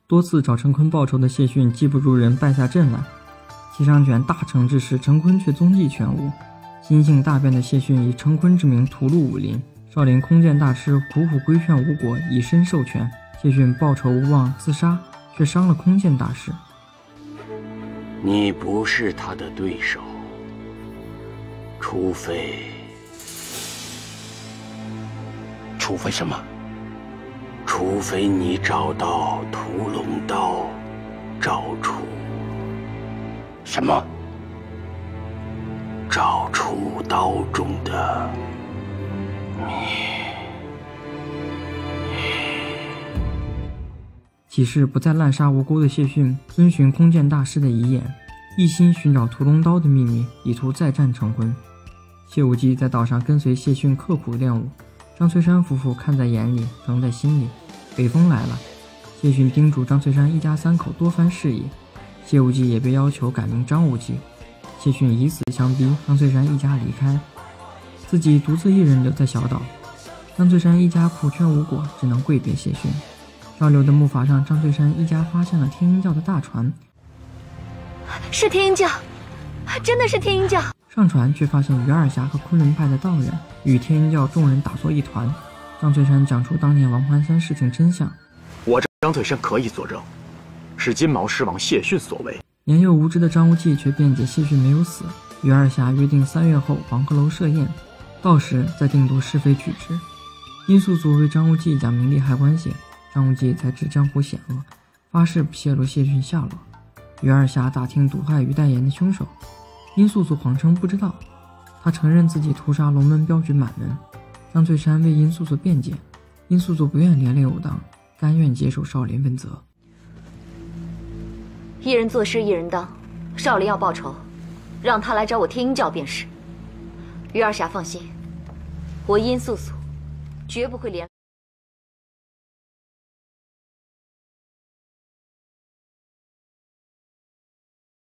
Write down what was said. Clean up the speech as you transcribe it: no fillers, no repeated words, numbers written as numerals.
多次找陈坤报仇的谢逊技不如人，败下阵来。齐长卷大惩之时，陈坤却踪迹全无。心性大变的谢逊以陈坤之名屠戮武林，少林空剑大师苦苦规劝吴果以身授权。谢逊报仇无望自杀，却伤了空剑大师。 你不是他的对手，除非什么？除非你找到屠龙刀，找出什么？找出刀中的起誓不再滥杀无辜的谢逊遵循空剑大师的遗言，一心寻找屠龙刀的秘密，以图再战成婚。谢无忌在岛上跟随谢逊刻苦练武，张翠山夫妇看在眼里，疼在心里。北风来了，谢逊叮嘱张翠山一家3口多番事宜，谢无忌也被要求改名张无忌。谢逊以死相逼张翠山一家离开，自己独自一人留在小岛。张翠山一家苦劝无果，只能跪别谢逊。漂流的木筏上，张翠山一家发现了天鹰教的大船， 是天鹰教，真的是天鹰教。 上船却发现于二侠和昆仑派的道人与天鹰教众人打作一团。张翠山讲出当年王盘山事情真相， 我张翠山可以作证，是金毛狮王谢逊所为。 年幼无知的张无忌却辩解谢逊没有死。于二侠约定3月后黄鹤楼设宴，到时再定夺是非曲直。殷素素为张无忌讲明利害关系，张无忌才知江湖险恶，发誓不泄露谢逊下落。于二侠打听毒害于代言的凶手，殷素素谎称不知道，他承认自己屠杀龙门镖局满门。张翠山为殷素素辩解，殷素素不愿连累武当，甘愿接受少林问责。 一人做事一人当，少林要报仇，让他来找我天鹰教便是。于二侠放心，我殷素素绝不会连